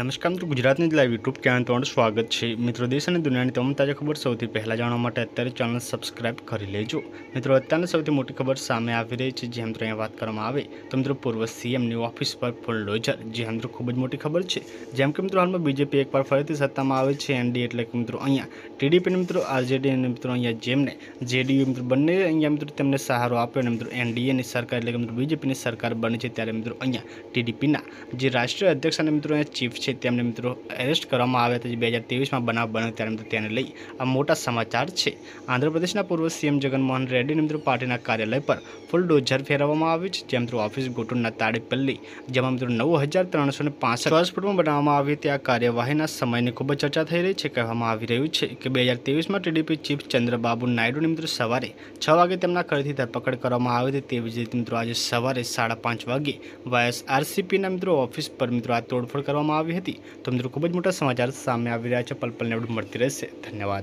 નમસ્કાર મિત્રો, ગુજરાતની લાઈવ યુટ્યુબ ચેનલ તમારું સ્વાગત છે। મિત્રો, દેશ અને દુનિયાની તમામ તાજા ખબર સૌથી પહેલાં જાણવા માટે અત્યારે ચેનલ સબસ્ક્રાઇબ કરી લેજો। મિત્રો, અત્યારની સૌથી મોટી ખબર સામે આવી રહી છે। જે મિત્રો અહીંયા વાત કરવામાં આવે તો મિત્રો પૂર્વ સીએમની ઓફિસ પર બુલડોઝર, જે મિત્રો ખૂબ જ મોટી ખબર છે। જેમ કે મિત્રો હાલમાં બીજેપી એકવાર ફરીથી સત્તામાં આવે છે। એનડીએ એટલે કે મિત્રો અહીંયા ટીડીપી મિત્રો આરજેડી અને મિત્રો અહીંયા જેમને જેડીયુ મિત્રો બંને અહીંયા મિત્રો તેમને સહારો આપ્યો અને મિત્રો એનડીએની સરકાર એટલે કે મિત્રો બીજેપીની સરકાર બની છે। ત્યારે મિત્રો અહીંયા ટીડીપીના જે રાષ્ટ્રીય અધ્યક્ષ અને મિત્રો અહીંયા ચીફ છે તેમને મિત્રો એરેસ્ટ કરવામાં આવ્યા હતા। 2023માં બનાવ બન્યો ત્યારે મિત્રો તેને લઈ આ મોટા સમાચાર છે। આંધ્રપ્રદેશના પૂર્વ સીએમ જગનમોહન રેડ્ડી મિત્રો પાર્ટીના કાર્યાલય પર ફુલડોઝર ફેરવવામાં આવ્યું છે। જ્યાં મિત્રો ઓફિસ ગોટુના તાડેપલ્લી, જેમાં મિત્રો 9365 ચોરસ ફૂટમાં બનાવવામાં આવી હતી। આ કાર્યવાહીના સમયની ખૂબ જ ચર્ચા થઈ રહી છે। કહેવામાં આવી રહ્યું છે કે 2023માં ટીડીપી ચીફ ચંદ્રબાબુ નાયડુની મિત્રો સવારે 6 વાગે તેમના ઘરેથી ધરપકડ કરવામાં આવી હતી। તેવી જ રીતે મિત્રો આજે સવારે 5:30 વાગે વાયએસઆરસીપીના મિત્રો ઓફિસ પર મિત્રો આ તોડફોડ કરવામાં આવી હતી। તો મિત્રો ખૂબ જ મોટા સમાચાર સામે આવી રહ્યા છે। પલ પલને અપડેટ મળતી રહેશે। ધન્યવાદ।